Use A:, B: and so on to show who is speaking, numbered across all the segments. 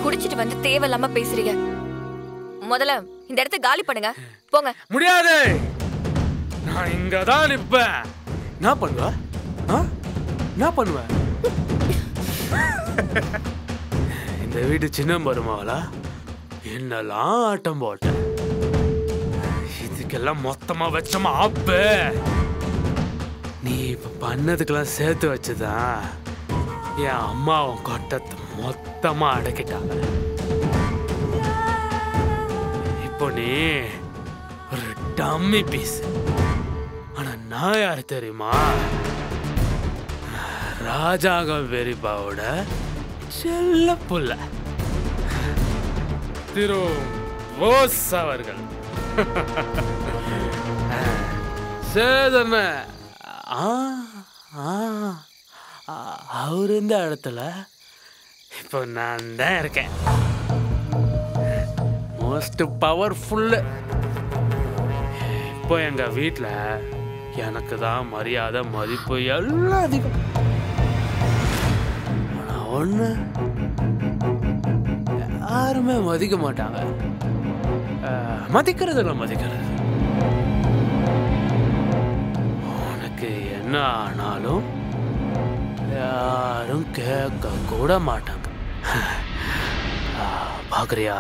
A: குடிச்சிட்டு வந்து தேவையில்லாம பேசுறீங்க. முதல்ல இந்த இடத்த காலி பண்ணுங்க. போங்க.
B: முடியாது. நான் இங்க தான் நிப்பேன். என்ன பண்ணுவ? என்ன பண்ணுவ? இந்த வீடு சின்ன மருமகளா? என்னெல்லாம் ஆட்டம் போட்ட. இதுக்கெல்லாம் மொத்தமா வச்சமா ஆப்பு. நீ இப்ப பண்ணதுக்கெல்லாம் சேர்த்து வச்சுதான் என் அம்மாவும் கொட்டத்தை மொத்தமா அடக்கிட்டாங்க. இப்போ நீ ஒரு டம்மி பீஸ். ஆனா நான் யாரு தெரியுமா? ராஜாங்கம் பெரியப்பாவோட செல்ல புள்ள திரு போஸ் அவர்கள். சேதன அவர் இந்த இடத்துல இப்போ நான் தான் இருக்கேன். Most powerful. இப்போ எங்க வீட்டில் எனக்கு தான் மரியாதை மதிப்பு எல்லாம் அதிகம். ஒன்று யாருமே மதிக்க மாட்டாங்க. மதிக்கிறதுல மதிக்கிறது. உனக்கு என்ன ஆனாலும் யாரும் கேட்க கூட மாட்டாங்க. பாக்குறியா?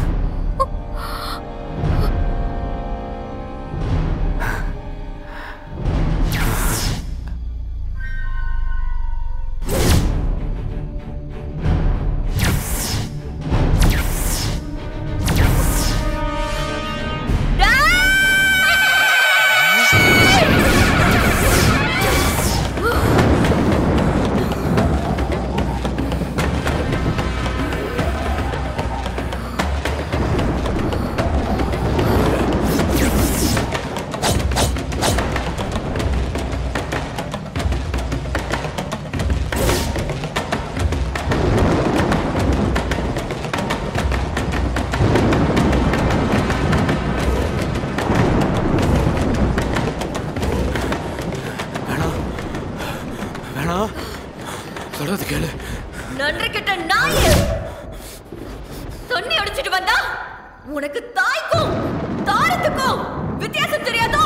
B: சொல்றது கேளு.
A: நன்றி கிட்ட நாய். சொன்னி அடிச்சிட்டு வந்தா உனக்கு தாய்க்கும் தாரத்துக்கும் வித்தியாசம் தெரியாதோ?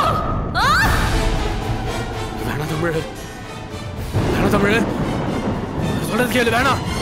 B: வேணாம் தமிழ், வேணாம் தமிழ், சொல்றது கேளு. வேணாம்.